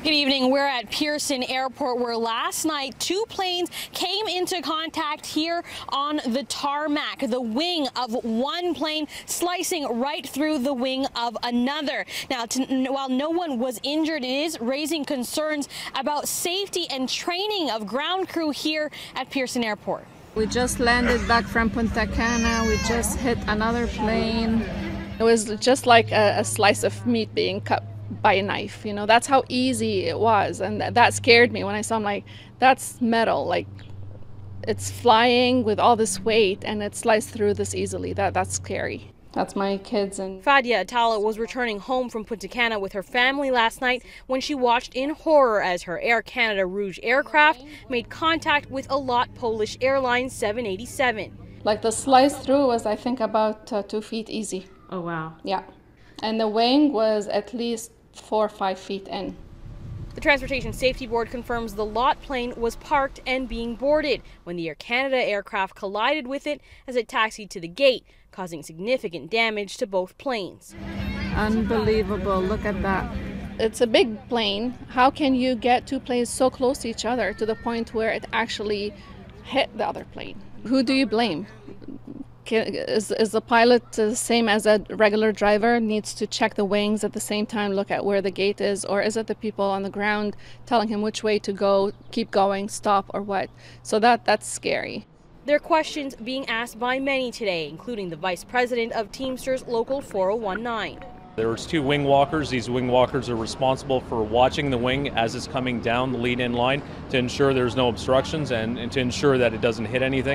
Good evening. We're at Pearson Airport where last night two planes came into contact here on the tarmac. The wing of one plane slicing right through the wing of another. Now, while no one was injured, it is raising concerns about safety and training of ground crew here at Pearson Airport. We just landed back from Punta Cana. We just hit another plane. It was just like a slice of meat being cut by a knife. You know, that's how easy it was. And that scared me when I saw, I'm like, that's metal. Like, it's flying with all this weight and it sliced through this easily. That's scary. That's my kids. And Fadia Atala was returning home from Punta Cana with her family last night when she watched in horror as her Air Canada Rouge aircraft made contact with a LOT Polish Airlines 787. Like the slice through was, I think, about 2 feet easy. Oh, wow. Yeah. And the wing was at least 4 or 5 feet in. The Transportation Safety Board confirms the LOT plane was parked and being boarded when the Air Canada aircraft collided with it as it taxied to the gate, causing significant damage to both planes. Unbelievable. Look at that. It's a big plane. How can you get two planes so close to each other to the point where it actually hit the other plane? Who do you blame? Is the pilot the same as a regular driver, needs to check the wings at the same time, look at where the gate is, or is it the people on the ground telling him which way to go, keep going, stop, or what? So that's scary. There are questions being asked by many today, including the vice president of Teamsters Local 4019. There's two wing walkers. These wing walkers are responsible for watching the wing as it's coming down the lead-in line to ensure there's no obstructions and to ensure that it doesn't hit anything.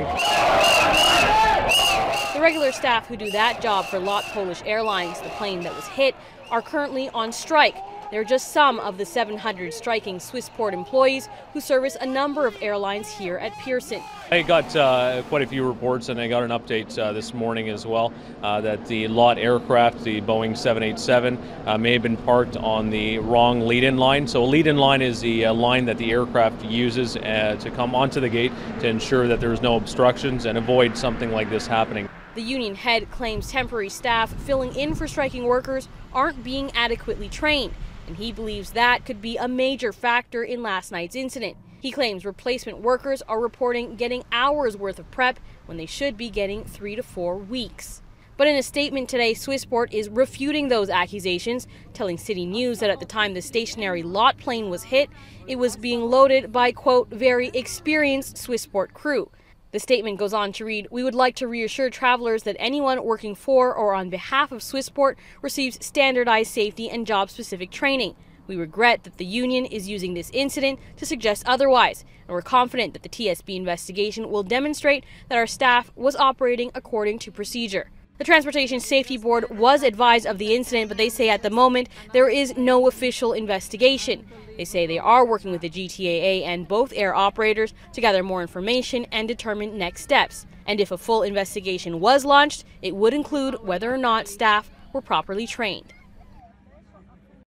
The regular staff who do that job for LOT Polish Airlines, the plane that was hit, are currently on strike. They're just some of the 700 striking Swissport employees who service a number of airlines here at Pearson. I got quite a few reports, and I got an update this morning as well that the LOT aircraft, the Boeing 787, may have been parked on the wrong lead-in line. So a lead-in line is the line that the aircraft uses to come onto the gate to ensure that there's no obstructions and avoid something like this happening. The union head claims temporary staff filling in for striking workers aren't being adequately trained, and he believes that could be a major factor in last night's incident. He claims replacement workers are reporting getting hours worth of prep when they should be getting 3 to 4 weeks. But in a statement today, Swissport is refuting those accusations, telling City News that at the time the stationary LOT plane was hit, it was being loaded by, quote, very experienced Swissport crew. The statement goes on to read, "We would like to reassure travelers that anyone working for or on behalf of Swissport receives standardized safety and job-specific training. We regret that the union is using this incident to suggest otherwise, and we're confident that the TSB investigation will demonstrate that our staff was operating according to procedure." The Transportation Safety Board was advised of the incident, but they say at the moment there is no official investigation. They say they are working with the GTAA and both air operators to gather more information and determine next steps. And if a full investigation was launched, it would include whether or not staff were properly trained.